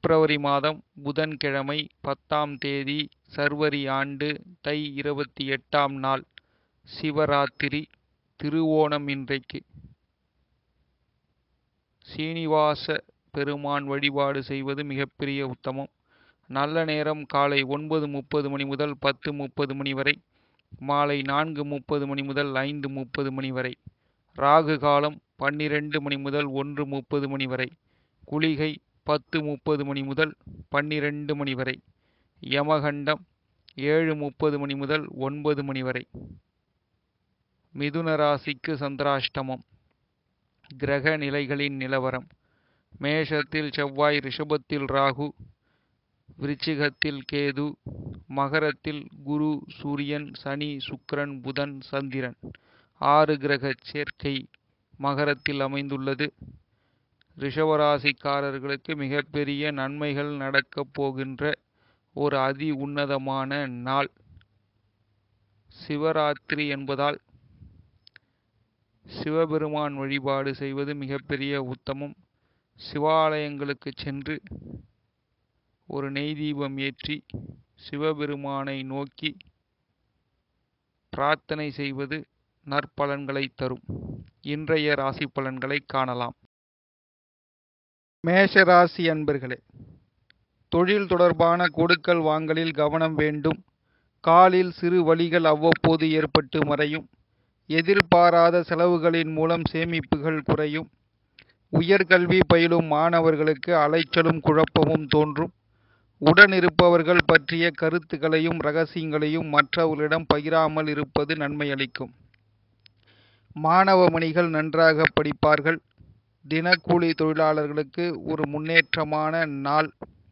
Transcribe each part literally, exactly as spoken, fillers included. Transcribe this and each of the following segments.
பிப்ரவரி மாதம் புதன்கிழமை பத்தாம் தேதி சர்வரி ஆண்டு தை இருபத்தி எட்டாம் நாள் சிவராத்திரி திருவோணம். இன்றைக்கு சீனிவாச பெருமான் வழிபாடு செய்வது மிகப்பெரிய உத்தமம். நல்ல நேரம் காலை ஒன்பது முப்பது மணி முதல் பத்து முப்பது மணி வரை, மாலை நான்கு முப்பது மணி முதல் ஐந்து முப்பது மணி வரை. ராகு காலம் பன்னிரண்டு மணி முதல் ஒன்று முப்பது மணி வரை. குளிகை பத்து முப்பது மணி முதல் பன்னிரண்டு மணி வரை. யமகண்டம் ஏழு முப்பது மணி முதல் ஒன்பது மணி வரை. மிதுன ராசிக்கு சந்திராஷ்டமம். கிரக நிலைகளின் நிலவரம்: மேஷத்தில் செவ்வாய், ரிஷபத்தில் ராகு, விருச்சிகத்தில் கேது, மகரத்தில் குரு, சூரியன், சனி, சுக்கிரன், புதன், சந்திரன். ஆறு கிரக சேர்க்கை மகரத்தில் அமைந்துள்ளது. ரிஷபராசிக்காரர்களுக்கு மிகப்பெரிய நன்மைகள் நடக்கப் போகின்ற ஒரு அதி உன்னதமான நாள். சிவராத்திரி என்பதால் சிவபெருமான் வழிபாடு செய்வது மிகப்பெரிய உத்தமம். சிவாலயங்களுக்கு சென்று ஒரு நெய் தீபம் ஏற்றி சிவபெருமானை நோக்கி பிரார்த்தனை செய்வது நற்பலன்களை தரும். இன்றைய ராசி பலன்களை காணலாம். மேஷராசி அன்பர்களே, தொழில் தொடர்பான கொடுக்கல் வாங்கலில் கவனம் வேண்டும். காலில் சிறு வலிகள் அவ்வப்போது ஏற்பட்டு மறையும். எதிர்பாராத செலவுகளின் மூலம் சேமிப்புகள் குறையும். உயர்கல்வி பயிலும் மாணவர்களுக்கு அலைச்சலும் குழப்பமும் தோன்றும். உடனிருப்பவர்கள் பற்றிய கருத்துக்களையும் இரகசியங்களையும் மற்றவர்களிடம் பகிராமல் இருப்பது நன்மை அளிக்கும். மாணவ மணிகள் நன்றாக படிப்பார்கள். தினக்கூலி தொழிலாளர்களுக்கு ஒரு முன்னேற்றமான நாள்.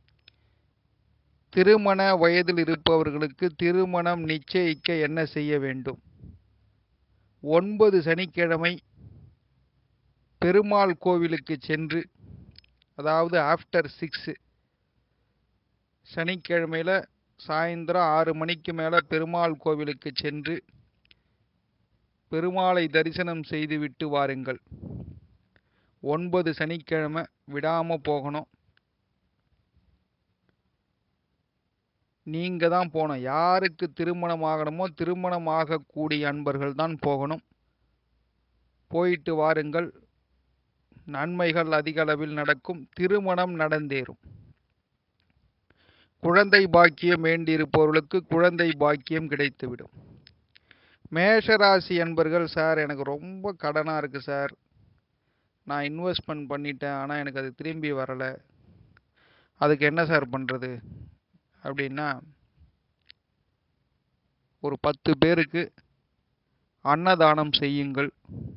திருமண வயதில் இருப்பவர்களுக்கு திருமணம் நிச்சயிக்க என்ன செய்ய வேண்டும்? ஒன்பது சனிக்கிழமை பெருமாள் கோவிலுக்கு சென்று, அதாவது ஆஃப்டர் சிக்ஸ் சனிக்கிழமையில சாயந்தரம் ஆறு மணிக்கு மேலே பெருமாள் கோவிலுக்கு சென்று பெருமாளை தரிசனம் செய்துவிட்டு வாருங்கள். ஒன்பது சனிக்கிழமை விடாம போகணும். நீங்க தான் போகணும். யாருக்கு திருமணம் ஆகணுமோ திருமணம் ஆகக்கூடிய அன்பர்கள் தான் போகணும். போயிட்டு வாருங்கள். நன்மைகள் அதிக அளவில் நடக்கும். திருமணம் நடந்தேறும். குழந்தை பாக்கியம் வேண்டியிருப்பவர்களுக்கு குழந்தை பாக்கியம் கிடைத்துவிடும். மேஷராசி அன்பர்கள், சார் எனக்கு ரொம்ப கடனாக இருக்குது சார், நான் இன்வெஸ்ட்மெண்ட் பண்ணிட்டேன், ஆனால் எனக்கு அது திரும்பி வரலை, அதுக்கு என்ன சார் பண்ணுறது அப்படின்னா, ஒரு பத்து பேருக்கு அன்னதானம் செய்யுங்கள்.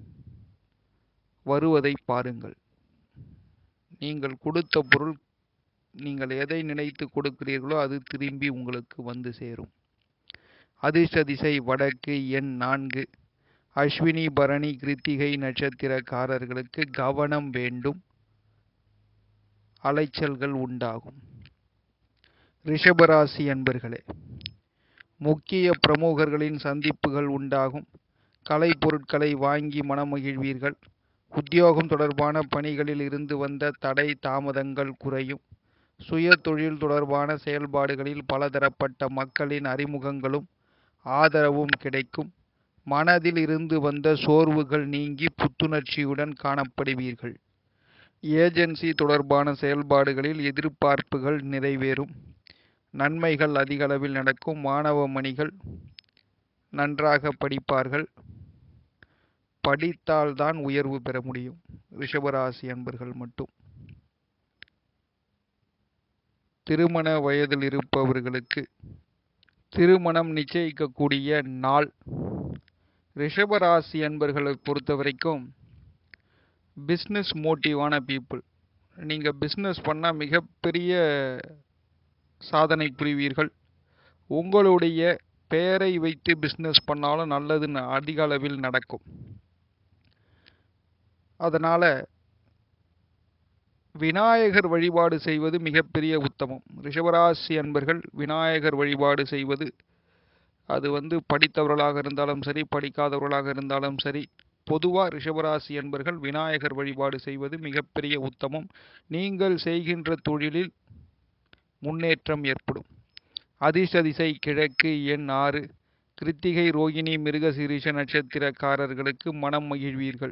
வருவதை பாருங்கள். நீங்கள் கொடுத்த பொருள், நீங்கள் எதை நினைத்து கொடுக்கிறீர்களோ அது திரும்பி உங்களுக்கு வந்து சேரும். அதிர்ஷ்ட திசை வடக்கு, எண் நான்கு. அஸ்வினி பரணி கிருத்திகை நட்சத்திரக்காரர்களுக்கு கவனம் வேண்டும். அலைச்சல்கள் உண்டாகும். ரிஷபராசி அன்பர்களே, முக்கிய பிரமுகர்களின் சந்திப்புகள் உண்டாகும். கலை பொருட்களை வாங்கி மனமகிழ்வீர்கள். உத்தியோகம் தொடர்பான பணிகளில் இருந்து வந்த தடை தாமதங்கள் குறையும். சுய தொழில் தொடர்பான செயல்பாடுகளில் பலதரப்பட்ட மக்களின் அறிமுகங்களும் ஆதரவும் கிடைக்கும். மனதில் இருந்து வந்த சோர்வுகள் நீங்கி புத்துணர்ச்சியுடன் காணப்படுவீர்கள். ஏஜென்சி தொடர்பான செயல்பாடுகளில் எதிர்பார்ப்புகள் நிறைவேறும். நன்மைகள் அதிக அளவில் நடக்கும். மாணவ மணிகள் நன்றாக படிப்பார்கள். படித்தால்தான் உயர்வு பெற முடியும். ரிஷபராசி அன்பர்கள் மட்டும். திருமண வயதில் இருப்பவர்களுக்கு திருமணம் நிச்சயிக்கக்கூடிய நாள். ரிஷபராசி அன்பர்களை பொறுத்த வரைக்கும் பிஸ்னஸ் மோட்டிவான பீப்புள். நீங்கள் பிஸ்னஸ் பண்ணால் மிகப்பெரிய சாதனை புரிவீர்கள். உங்களுடைய பெயரை வைத்து பிஸ்னஸ் பண்ணாலும் நல்லது அதிக அளவில் நடக்கும். அதனால் விநாயகர் வழிபாடு செய்வது மிகப்பெரிய உத்தமம். ரிஷபராசி அன்பர்கள் விநாயகர் வழிபாடு செய்வது, அது வந்து படித்தவர்களாக இருந்தாலும் சரி, படிக்காதவர்களாக இருந்தாலும் சரி, பொதுவாக ரிஷபராசி அன்பர்கள் விநாயகர் வழிபாடு செய்வது மிகப்பெரிய உத்தமம். நீங்கள் செய்கின்ற தொழிலில் முன்னேற்றம் ஏற்படும். அதிர்ஷ்ட திசை கிழக்கு, எண் ஆறு. கிருத்திகை, ரோகிணி, மிருகசீரிஷ நட்சத்திரக்காரர்களுக்கு மனம் மகிழ்வீர்கள்.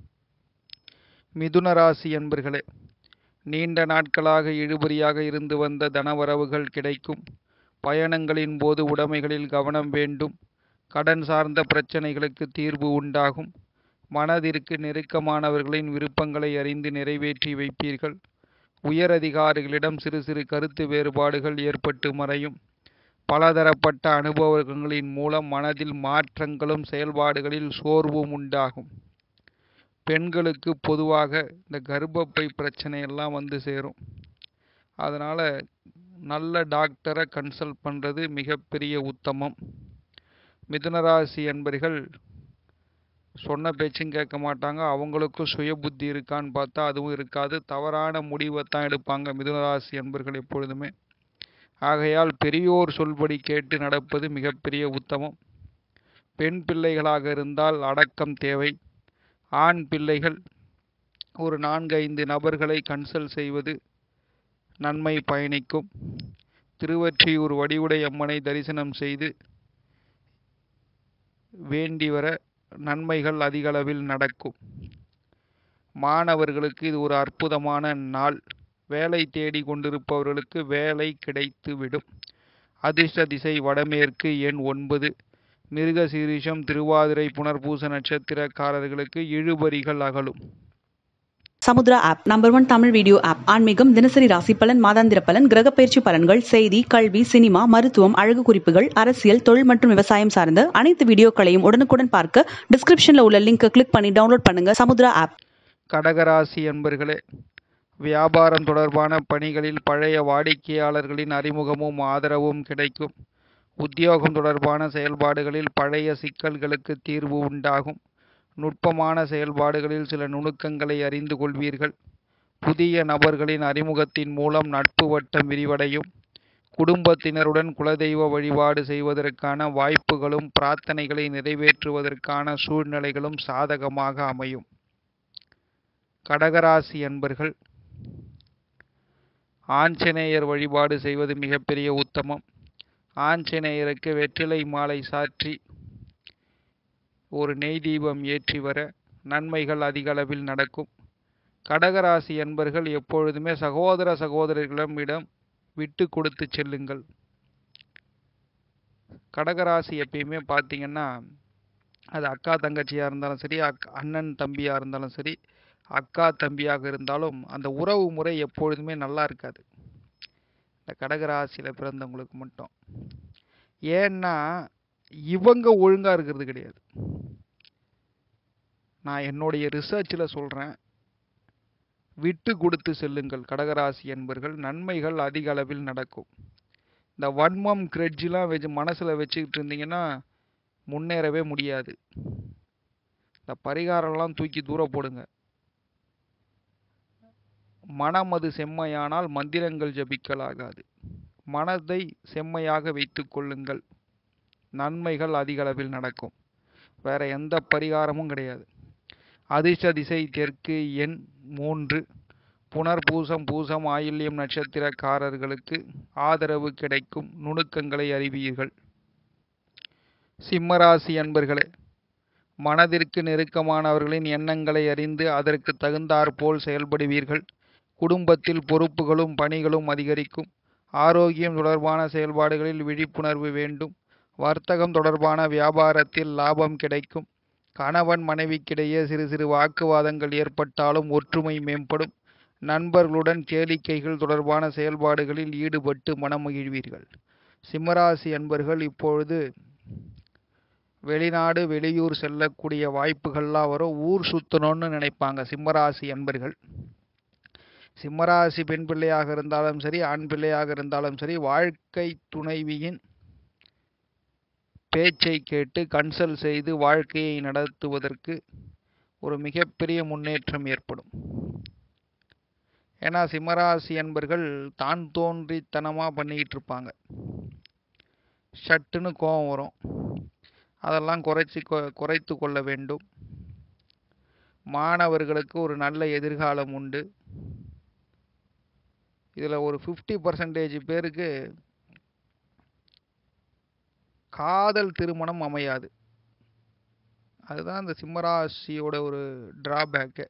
மிதுன ராசி என்பர்களே, நீண்ட நாட்களாக இழுபறியாக இருந்து வந்த தனவரவுகள் கிடைக்கும். பயணங்களின் போது உடைமைகளில் கவனம் வேண்டும். கடன் சார்ந்த பிரச்சனைகளுக்கு தீர்வு உண்டாகும். மனதிற்கு நெருக்கமானவர்களின் விருப்பங்களை அறிந்து நிறைவேற்றி வைப்பீர்கள். உயரதிகாரிகளிடம் சிறு சிறு கருத்து வேறுபாடுகள் ஏற்பட்டு மறையும். பலதரப்பட்ட அனுபவங்களின் மூலம் மனதில் மாற்றங்களும் செயல்பாடுகளில் சோர்வும் உண்டாகும். பெண்களுக்கு பொதுவாக இந்த கர்ப்பப்பை பிரச்சனையெல்லாம் வந்து சேரும். அதனால் நல்ல டாக்டரை கன்சல்ட் பண்ணுறது மிகப்பெரிய உத்தமம். மிதுனராசி என்பர்கள் சொன்ன பேச்சும் கேட்க மாட்டாங்க. அவங்களுக்கும் சுய புத்தி இருக்கான்னு பார்த்தா அதுவும் இருக்காது. தவறான முடிவை தான் எடுப்பாங்க மிதுனராசி என்பர்கள் எப்பொழுதுமே. ஆகையால் பெரியோர் சொல்படி கேட்டு நடப்பது மிகப்பெரிய உத்தமம். பெண் பிள்ளைகளாக இருந்தால் அடக்கம் தேவை. ஆண் பிள்ளைகள் ஒரு நான்கு ஐந்து நபர்களை கன்சல்ட் செய்வது நன்மை பயணிக்கும். திருவொற்றியூர் வடிவுடை அம்மனை தரிசனம் செய்து வேண்டி வர நன்மைகள் அதிகளவில் நடக்கும். மாணவர்களுக்கு இது ஒரு அற்புதமான நாள். வேலை தேடி கொண்டிருப்பவர்களுக்கு வேலை கிடைத்துவிடும். அதிர்ஷ்ட திசை வடமேற்கு, எண் ஒன்பது. மிருக சீரிஷம், திருவாதிரை, புனர்பூச நட்சத்திரக்காரர்களுக்கு இழுபறிகள் அகலும். Samudra app number one Tamil video app. ஆன்மீகம், தினசரி ராசி பலன், மாதாந்திர பலன், கிரக பயிற்சி பலன்கள், செய்தி, கல்வி, சினிமா, மருத்துவம், அழகு குறிப்புகள், அரசியல், தொழில் மற்றும் விவசாயம் சார்ந்த அனைத்து வீடியோக்களையும் உடனுக்குடன் பார்க்க டிஸ்கிரிப்ஷன்ல உள்ள லிங்க் கிளிக் பண்ணி டவுன்லோட் பண்ணுங்க சமுத்ரா ஆப். கடகராசி என்பர்களே, வியாபாரம் தொடர்பான பணிகளில் பழைய வாடிக்கையாளர்களின் அறிமுகமும் ஆதரவும் கிடைக்கும். உத்தியோகம் தொடர்பான செயல்பாடுகளில் பழைய சிக்கல்களுக்கு தீர்வு உண்டாகும். நுட்பமான செயல்பாடுகளில் சில நுணுக்கங்களை அறிந்து கொள்வீர்கள். புதிய நபர்களின் அறிமுகத்தின் மூலம் நட்பு வட்டம் விரிவடையும். குடும்பத்தினருடன் குலதெய்வ வழிபாடு செய்வதற்கான வாய்ப்புகளும் பிரார்த்தனைகளை நிறைவேற்றுவதற்கான சூழ்நிலைகளும் சாதகமாக அமையும். கடகராசி என்பர்கள் ஆஞ்சநேயர் வழிபாடு செய்வது மிகப்பெரிய உத்தமம். ஆஞ்சநேயருக்கு வெற்றிலை மாலை சாற்றி ஒரு நெய் தீபம் ஏற்றி வர நன்மைகள் அதிக அளவில் நடக்கும். கடகராசி என்பர்கள் எப்பொழுதுமே சகோதர சகோதரிகளிடம் விட்டு கொடுத்து செல்லுங்கள். கடகராசி எப்பயுமே பார்த்தீங்கன்னா, அது அக்கா தங்கச்சியாக இருந்தாலும் சரி, அக் அண்ணன் தம்பியாக இருந்தாலும் சரி, அக்கா தம்பியாக இருந்தாலும் அந்த உறவு முறை எப்பொழுதுமே நல்லா இருக்காது இந்த கடகராசியில் பிறந்தவங்களுக்கு மட்டும். ஏன்னா இவங்க ஒழுங்காக இருக்கிறது கிடையாது. நான் என்னுடைய ரிசர்ச்சில் சொல்கிறேன், விட்டு கொடுத்து செல்லுங்கள் கடகராசி என்பர்கள். நன்மைகள் அதிக அளவில் நடக்கும். இந்த வன்மம் கிரெட்ஜெலாம் வச்சு மனசில் வச்சுக்கிட்டு இருந்தீங்கன்னா முன்னேறவே முடியாது. இந்த பரிகாரம்லாம் தூக்கி தூர போடுங்க. மனம் அது செம்மையானால் மந்திரங்கள் ஜபிக்கலாகாது. மனதை செம்மையாக வைத்து கொள்ளுங்கள். நன்மைகள் அதிக அளவில் நடக்கும். வேற எந்த பரிகாரமும் கிடையாது. அதிர்ஷ்ட திசை தெற்கு, எண் மூன்று. புனர்பூசம், பூசம், ஆயில்யம் நட்சத்திரக்காரர்களுக்கு ஆதரவு கிடைக்கும். நுணுக்கங்களை அறிவீர்கள். சிம்மராசி அன்பர்களே, மனதிற்கு நெருக்கமானவர்களின் எண்ணங்களை அறிந்து அதற்கு தகுந்தாற்போல் செயல்படுவீர்கள். குடும்பத்தில் பொறுப்புகளும் பணிகளும் அதிகரிக்கும். ஆரோக்கியம் தொடர்பான செயல்பாடுகளில் விழிப்புணர்வு வேண்டும். வர்த்தகம் தொடர்பான வியாபாரத்தில் லாபம் கிடைக்கும். கணவன் மனைவிக்கிடையே சிறு சிறு வாக்குவாதங்கள் ஏற்பட்டாலும் ஒற்றுமை மேம்படும். நண்பர்களுடன் கேளிக்கைகள் தொடர்பான செயல்பாடுகளில் ஈடுபட்டு மனமகிழ்வீர்கள். சிம்மராசி அன்பர்கள் இப்பொழுது வெளிநாடு வெளியூர் செல்லக்கூடிய வாய்ப்புகள்லாம் வரும். ஊர் சுற்றணும்னு நினைப்பாங்க சிம்மராசி அன்பர்கள். சிம்மராசி பெண் பிள்ளையாக இருந்தாலும் சரி, ஆண் பிள்ளையாக இருந்தாலும் சரி, வாழ்க்கை துணைவியின் பேச்சை கேட்டு கன்சல்ட் செய்து வாழ்க்கையை நடத்துவதற்கு ஒரு மிகப்பெரிய முன்னேற்றம் ஏற்படும். ஏன்னா சிம்மராசி என்பர்கள் தான் தோன்றித்தனமாக பண்ணிக்கிட்டு இருப்பாங்க. சட்டுன்னு கோபம் வரும். அதெல்லாம் குறைச்சி குறைத்து கொள்ள வேண்டும். மாணவர்களுக்கு ஒரு நல்ல எதிர்காலம் உண்டு. இதில் ஒரு ஃபிஃப்டி பர்சன்டேஜ் பேருக்கு காதல் திருமணம் அமையாது. அதுதான் இந்த சிம்மராசியோட ஒரு டிராபேக்கு.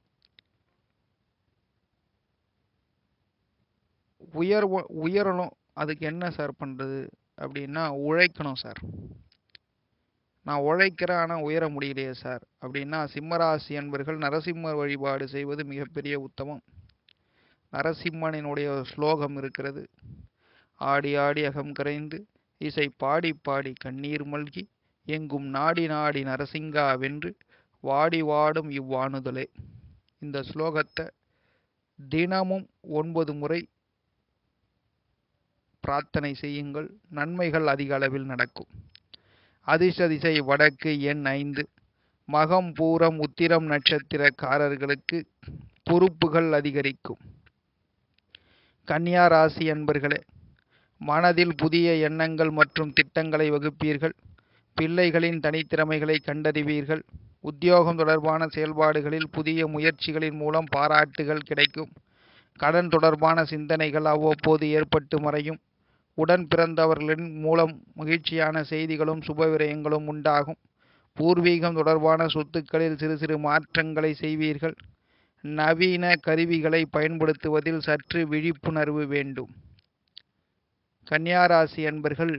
உயர் உயரணும். அதுக்கு என்ன சார் பண்ணுறது அப்படின்னா, உழைக்கணும் சார். நான் உழைக்கிறேன் ஆனால் உயர முடியலையே சார் அப்படின்னா, சிம்மராசி என்பர்கள் நரசிம்மர் வழிபாடு செய்வது மிகப்பெரிய உத்தமம். நரசிம்மனினுடைய ஸ்லோகம் இருக்கிறது. ஆடி ஆடி அகம் கரைந்து இசை பாடி பாடி கண்ணீர் மல்கி எங்கும் நாடி நாடி நரசிங்கா வென்று வாடி வாடும் இவ்வாணுதலே. இந்த ஸ்லோகத்தை தினமும் ஒன்பது முறை பிரார்த்தனை செய்யுங்கள். நன்மைகள் அதிக அளவில் நடக்கும். அதிர்ஷ்ட திசை வடக்கு, எண் ஐந்து. மகம் பூரம் உத்திரம் நட்சத்திரக்காரர்களுக்கு பொறுப்புகள் அதிகரிக்கும். கன்னியா ராசி அன்பர்களே, மனதில் புதிய எண்ணங்கள் மற்றும் திட்டங்களை வகுப்பீர்கள். பிள்ளைகளின் தனித்திறமைகளை கண்டறிவீர்கள். உத்தியோகம் தொடர்பான செயல்பாடுகளில் புதிய முயற்சிகளின் மூலம் பாராட்டுகள் கிடைக்கும். கடன் தொடர்பான சிந்தனைகள் அவ்வப்போது ஏற்பட்டு மறையும். உடன் பிறந்தவர்களின் மூலம் மகிழ்ச்சியான செய்திகளும் சுபவிரயங்களும் உண்டாகும். பூர்வீகம் தொடர்பான சொத்துக்களில் சிறு சிறு மாற்றங்களை செய்வீர்கள். நவீன கருவிகளை பயன்படுத்துவதில் சற்று விழிப்புணர்வு வேண்டும். கன்னியாராசி அன்பர்கள்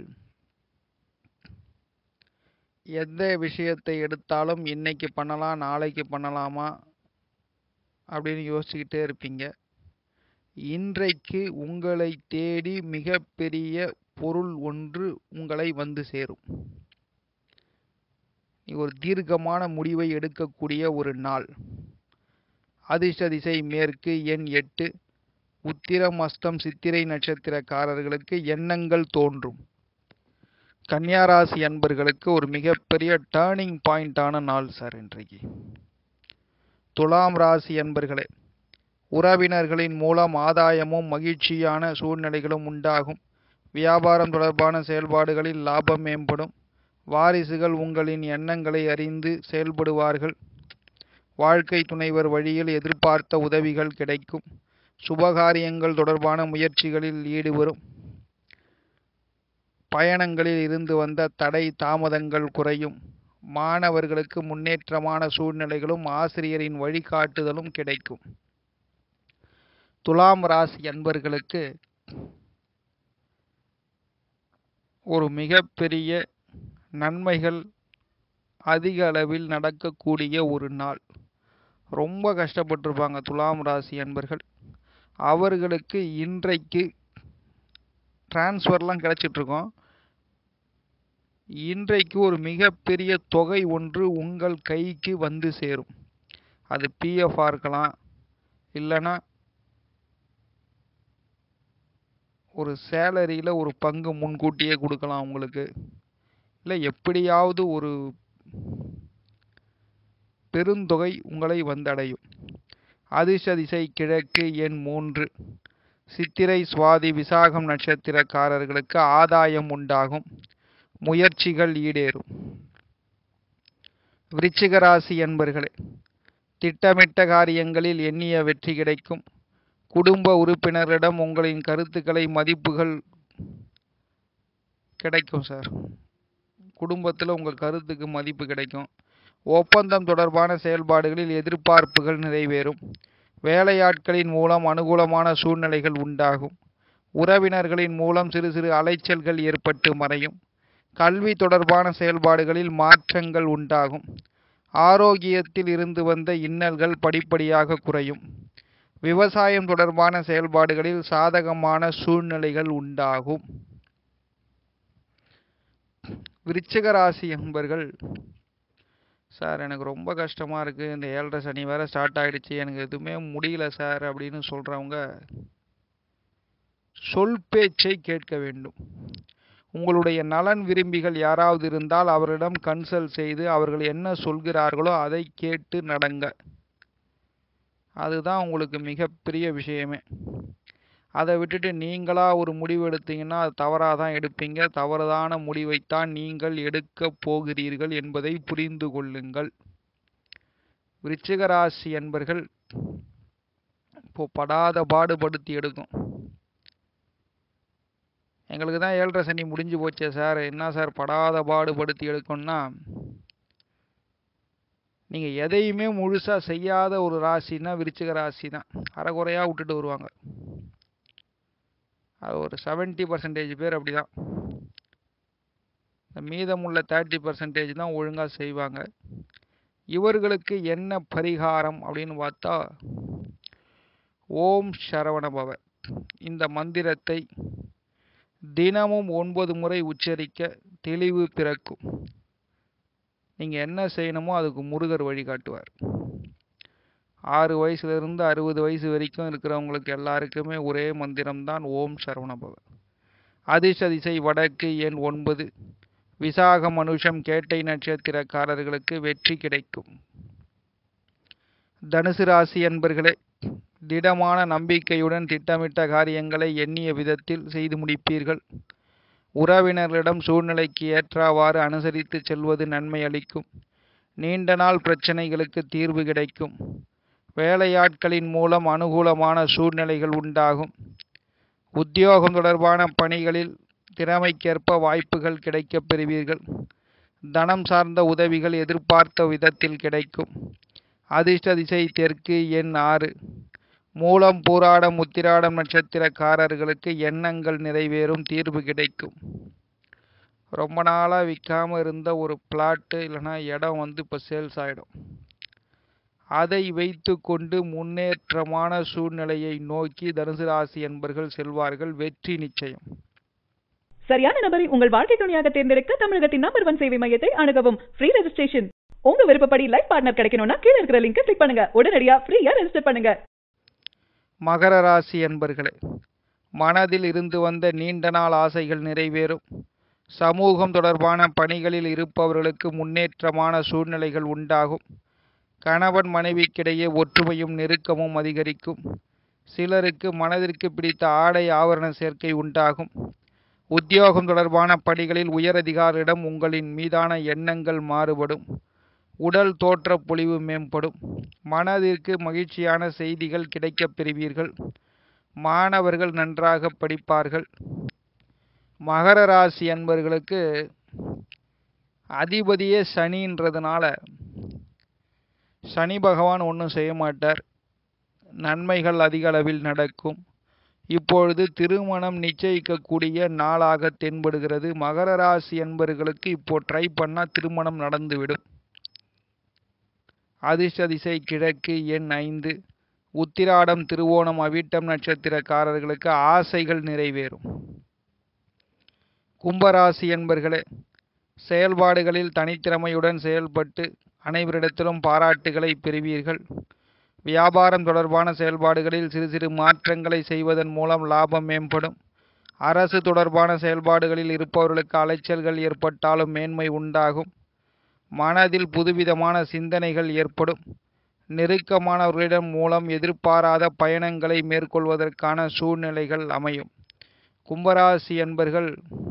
எந்த விஷயத்தை எடுத்தாலும் இன்னைக்கு பண்ணலாம் நாளைக்கு பண்ணலாமா அப்படின்னு யோசிச்சுக்கிட்டே இருப்பீங்க. இன்றைக்கு உங்களை தேடி மிகப்பெரிய பொருள் ஒன்று உங்களை வந்து சேரும். ஒரு தீர்க்கமான முடிவை எடுக்கக்கூடிய ஒரு நாள். அதிர்ஷ்ட திசை மேற்கு, எண் எட்டு. உத்திரம் அஸ்தம் சித்திரை நட்சத்திரக்காரர்களுக்கு எண்ணங்கள் தோன்றும். கன்னியாராசி அன்பர்களுக்கு ஒரு மிகப்பெரிய டேர்னிங் பாயிண்டான நாள் சார் இன்றைக்கு. துலாம் ராசி அன்பர்களே, உறவினர்களின் மூலம் ஆதாயமும் மகிழ்ச்சியான சூழ்நிலைகளும் உண்டாகும். வியாபாரம் தொடர்பான செயல்பாடுகளில் லாபம் மேம்படும். வாரிசுகள் உங்களின் எண்ணங்களை அறிந்து செயல்படுவார்கள். வாழ்க்கை துணைவர் வழியில் எதிர்பார்த்த உதவிகள் கிடைக்கும். சுபகாரியங்கள் தொடர்பான முயற்சிகளில் ஈடுபடும். பயணங்களில் இருந்து வந்த தடை தாமதங்கள் குறையும். மாணவர்களுக்கு முன்னேற்றமான சூழ்நிலைகளும் ஆசிரியரின் வழிகாட்டுதலும் கிடைக்கும். துலாம் ராசி அன்பர்களுக்கு ஒரு மிகப்பெரிய நன்மைகள் அதிக அளவில் நடக்கக்கூடிய ஒரு நாள். ரொம்ப கஷ்டப்பட்டிருப்பாங்க துலாம் ராசி அன்பர்கள். அவர்களுக்கு இன்றைக்கு டிரான்ஸ்ஃபர்லாம் கிடைச்சிட்ருக்கோம். இன்றைக்கு ஒரு மிகப்பெரிய தொகை ஒன்று உங்கள் கைக்கு வந்து சேரும். அது பிஎஃபாக இருக்கலாம், இல்லைன்னா ஒரு சேலரியில் ஒரு பங்கு முன்கூட்டியே கொடுக்கலாம் உங்களுக்கு, இல்லை எப்படியாவது ஒரு பெருந்தொகை உங்களை வந்தடையும். அதிர்ஷ்ட திசை கிழக்கு, எண் மூன்று. சித்திரை சுவாதி விசாகம் நட்சத்திரக்காரர்களுக்கு ஆதாயம் உண்டாகும். முயற்சிகள் ஈடேறும். விருச்சிக ராசி என்பர்களே, திட்டமிட்ட காரியங்களில் எண்ணிய வெற்றி கிடைக்கும். குடும்ப உறுப்பினர்களிடம் உங்களின் கருத்துக்களை மதிப்புகள் கிடைக்கும் சார். குடும்பத்தில் உங்கள் கருத்துக்கு மதிப்பு கிடைக்கும். ஒப்பந்தம் தொடர்பான செயல்பாடுகளில் எதிர்பார்ப்புகள் நிறைவேறும். வேலையாட்களின் மூலம் அனுகூலமான சூழ்நிலைகள் உண்டாகும். உறவினர்களின் மூலம் சிறு சிறு அலைச்சல்கள் ஏற்பட்டு மறையும். கல்வி தொடர்பான செயல்பாடுகளில் மாற்றங்கள் உண்டாகும். ஆரோக்கியத்தில் இருந்து வந்த இன்னல்கள் படிப்படியாக குறையும். விவசாயம் தொடர்பான செயல்பாடுகளில் சாதகமான சூழ்நிலைகள் உண்டாகும். விருச்சிக ராசி என்பர்கள், சார் எனக்கு ரொம்ப கஷ்டமாக இருக்குது, இந்த ஏழரை சனி வேறு ஸ்டார்ட் ஆகிடுச்சு, எனக்கு எதுவுமே முடியல சார் அப்படின்னு சொல்கிறவங்க சொல் பேச்சை கேட்க வேண்டும். உங்களுடைய நலன் விரும்பிகள் யாராவது இருந்தால் அவரிடம் கன்சல்ட் செய்து அவர்கள் என்ன சொல்கிறார்களோ அதை கேட்டு நடங்க. அதுதான் உங்களுக்கு மிகப்பெரிய விஷயமே. அதை விட்டுட்டு நீங்களாக ஒரு முடிவு எடுத்தீங்கன்னா அது தவறாக தான் எடுப்பீங்க. தவறான முடிவைத்தான் நீங்கள் எடுக்க போகிறீர்கள் என்பதை புரிந்து கொள்ளுங்கள். விருச்சிக ராசி என்பர்கள் இப்போ படாத பாடுபடுத்தி எடுக்கும். எங்களுக்கு தான் ஏழரை சனி முடிஞ்சு போச்சே சார், என்ன சார் படாத பாடுபடுத்தி எடுக்கணும்னா, நீங்கள் எதையுமே முழுசாக செய்யாத ஒரு ராசின்னா விருச்சிக ராசி தான். அரைகுறையாக விட்டுட்டு வருவாங்க. அது ஒரு செவன்ட்டி பர்சன்டேஜ் பேர் அப்படி தான். மீதமுள்ள தேர்ட்டி பர்சன்டேஜ் தான் ஒழுங்காக செய்வாங்க. இவர்களுக்கு என்ன பரிகாரம் அப்படின்னு பார்த்தா, ஓம் சரவணபவ இந்த மந்திரத்தை தினமும் ஒன்பது முறை உச்சரிக்க தெளிவு பிறக்கும். நீங்கள் என்ன செய்யணுமோ அதுக்கு முருகர் வழிகாட்டுவார். ஆறு வயசுலேருந்து அறுபது வயசு வரைக்கும் இருக்கிறவங்களுக்கு எல்லாருக்குமே ஒரே மந்திரம்தான் ஓம் சரவணபவ. அதிர்ஷ்ட திசை வடக்கு, எண் ஒன்பது. விசாக மனுஷம் கேட்டை நட்சத்திரக்காரர்களுக்கு வெற்றி கிடைக்கும். தனுசு ராசி அன்பர்களே, திடமான நம்பிக்கையுடன் திட்டமிட்ட காரியங்களை எண்ணிய விதத்தில் செய்து முடிப்பீர்கள். உறவினர்களிடம் சூழ்நிலைக்கு ஏற்றவாறு அனுசரித்து செல்வது நன்மை அளிக்கும். நீண்ட நாள் பிரச்சனைகளுக்கு தீர்வு கிடைக்கும். வேலையாட்களின் மூலம் அனுகூலமான சூழ்நிலைகள் உண்டாகும். உத்தியோகம் தொடர்பான பணிகளில் திறமைக்கேற்ப வாய்ப்புகள் கிடைக்கப் பெறுவீர்கள். தனம் சார்ந்த உதவிகள் எதிர்பார்த்த விதத்தில் கிடைக்கும். அதிர்ஷ்ட திசை தெற்கு, எண் ஆறு. மூலம் பூராடம் உத்திராடம் நட்சத்திரக்காரர்களுக்கு எண்ணங்கள் நிறைவேறும், தீர்வு கிடைக்கும். ரொம்ப நாளாக விற்காமல் இருந்த ஒரு பிளாட்டு இல்லைனா இடம் வந்து இப்போ சேல்ஸ் ஆகிடும். அதை வைத்து கொண்டு முன்னேற்றமான சூழ்நிலையை நோக்கி தனுசு ராசி என்பர்கள் செல்வார்கள். வெற்றி நிச்சயம். சரியான நபரை உங்கள் வாழ்க்கை துணையாக தேர்ந்தெடுக்க தமிழகத்தின் நம்பர் ஒன் சேவை மையத்தை அணுகவும். Free registration. உங்க விருப்பப்படி லைஃப் பார்ட்னர் கிடைக்கணும்னா கீழே இருக்கிற லிங்கை கிளிக் பண்ணுங்க. உடனடியா ஃப்ரீயா ரெஜிஸ்டர் பண்ணுங்க. மகர ராசி என்பர்களே, மனதில் இருந்து வந்த நீண்ட நாள் ஆசைகள் நிறைவேறும். சமூகம் தொடர்பான பணிகளில் இருப்பவர்களுக்கு முன்னேற்றமான சூழ்நிலைகள் உண்டாகும். கணவன் மனைவிக்கிடையே ஒற்றுமையும் நெருக்கமும் அதிகரிக்கும். சிலருக்கு மனதிற்கு பிடித்த ஆடை ஆபரண சேர்க்கை உண்டாகும். உத்தியோகம் தொடர்பான பணிகளில் உயரதிகாரிடம் உங்களின் மீதான எண்ணங்கள் மாறுபடும். உடல் தோற்ற பொலிவு மேம்படும். மனதிற்கு மகிழ்ச்சியான செய்திகள் கிடைக்கப் பெறுவீர்கள். மாணவர்கள் நன்றாக படிப்பார்கள். மகர ராசி அன்பர்களுக்கு அதிபதியே சனின்றதுனால சனி பகவான் ஒன்றும் செய்ய மாட்டார். நன்மைகள் அதிக அளவில் நடக்கும். இப்பொழுது திருமணம் நிச்சயிக்கக்கூடிய நாளாக தென்படுகிறது. மகர ராசி என்பர்களுக்கு இப்போ ட்ரை பண்ணால் திருமணம் நடந்துவிடும். அதிர்ஷ்ட திசை கிழக்கு, எண் ஐந்து. உத்திராடம் திருவோணம் அவிட்டம் நட்சத்திரக்காரர்களுக்கு ஆசைகள் நிறைவேறும். கும்பராசி என்பர்களே, செயல்பாடுகளில் தனித்திறமையுடன் செயல்பட்டு அனைவரிடத்திலும் பாராட்டுகளை பெறுவீர்கள். வியாபாரம் தொடர்பான செயல்பாடுகளில் சிறு சிறு மாற்றங்களை செய்வதன் மூலம் லாபம் மேம்படும். அரசு தொடர்பான செயல்பாடுகளில் இருப்பவர்களுக்கு அலைச்சல்கள் ஏற்பட்டாலும் மேன்மை உண்டாகும். மனதில் புதுவிதமான சிந்தனைகள் ஏற்படும். நெருக்கமானவர்களிடம் மூலம் எதிர்பாராத பயணங்களை மேற்கொள்வதற்கான சூழ்நிலைகள் அமையும். கும்பராசி என்பர்கள்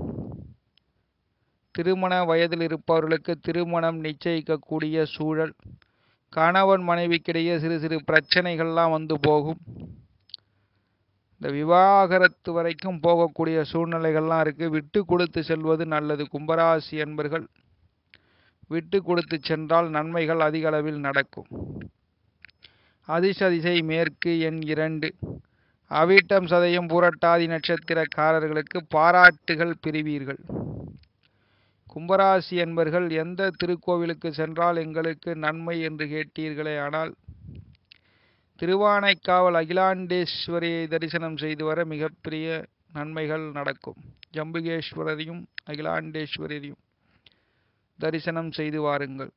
திருமண வயதில் இருப்பவர்களுக்கு திருமணம் நிச்சயிக்கக்கூடிய சூழல். கணவன் மனைவிக்கிடையே சிறு சிறு பிரச்சனைகள்லாம் வந்து போகும். இந்த விவாகரத்து வரைக்கும் போகக்கூடிய சூழ்நிலைகள்லாம் இருக்குது. விட்டு கொடுத்து செல்வது நல்லது. கும்பராசி என்பர்கள் விட்டு கொடுத்து சென்றால் நன்மைகள் அதிக அளவில் நடக்கும். அதிர்ஷ்ட திசை மேற்கு, எண் இரண்டு. அவிட்டம் சதயம் பூரட்டாதி நட்சத்திரக்காரர்களுக்கு பாராட்டுகள் பெறுவீர்கள். கும்பராசி என்பர்கள் எந்த திருக்கோவிலுக்கு சென்றால் எங்களுக்கு நன்மை என்று கேட்டீர்களே, ஆனால் திருவானைக்காவல் அகிலாண்டேஸ்வரியை தரிசனம் செய்து வர மிகப்பெரிய நன்மைகள் நடக்கும். ஜம்புகேஸ்வரரையும் அகிலாண்டேஸ்வரரையும் தரிசனம் செய்து வாருங்கள்.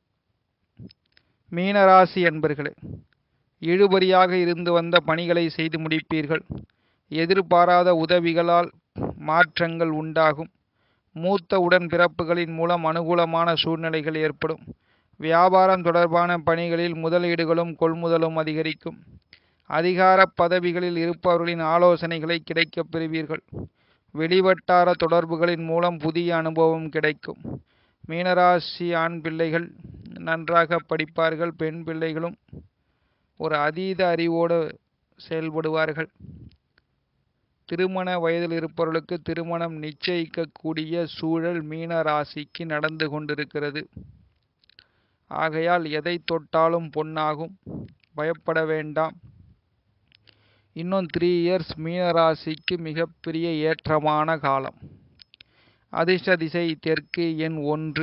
மீனராசி என்பர்களே, இழுபறியாக இருந்து வந்த பணிகளை செய்து முடிப்பீர்கள். எதிர்பாராத உதவிகளால் மாற்றங்கள் உண்டாகும். மூத்த உடன் பிறப்புகளின் மூலம் அனுகூலமான சூழ்நிலைகள் ஏற்படும். வியாபாரம் தொடர்பான பணிகளில் முதலீடுகளும் கொள்முதலும் அதிகரிக்கும். அதிகார பதவிகளில் இருப்பவர்களின் ஆலோசனைகளை கிடைக்கப் பெறுவீர்கள். வெளிவட்டார தொடர்புகளின் மூலம் புதிய அனுபவம் கிடைக்கும். மீனராசி ஆண் பிள்ளைகள் நன்றாக படிப்பார்கள். பெண் பிள்ளைகளும் ஒரு அதீத அறிவோடு செயல்படுவார்கள். திருமண வயதில் இருப்பவர்களுக்கு திருமணம் நிச்சயிக்கக்கூடிய சூழல் மீன ராசிக்கு நடந்து கொண்டிருக்கிறது. ஆகையால் எதை தொட்டாலும் பொன்னாகும், பயப்பட வேண்டாம். இன்னும் த்ரீ இயர்ஸ் மீனராசிக்கு மிகப்பெரிய ஏற்றமான காலம். அதிர்ஷ்ட திசை தெற்கு, எண் ஒன்று.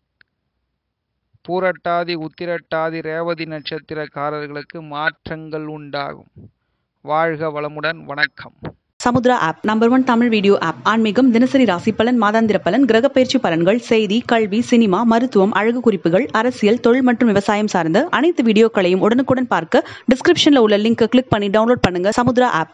பூரட்டாதி உத்திரட்டாதி ரேவதி நட்சத்திரக்காரர்களுக்கு மாற்றங்கள் உண்டாகும். வாழ்க வளமுடன். வணக்கம். Samudra app number one Tamil video app. ஆன்மீகம், தினசரி ராசி பலன், மாதாந்திர பலன், கிரக பயிற்சி பலன்கள், செய்தி, கல்வி, சினிமா, மருத்துவம், அழகு குறிப்புகள், அரசியல், தொழில் மற்றும் விவசாயம் சார்ந்த அனைத்து வீடியோக்களையும் உடனுக்குடன் பார்க்க டிஸ்கிரிப்ஷன்ல உள்ள லிங்கை கிளிக் பண்ணி டவுன்லோட் பண்ணுங்க சமுத்ரா ஆப்.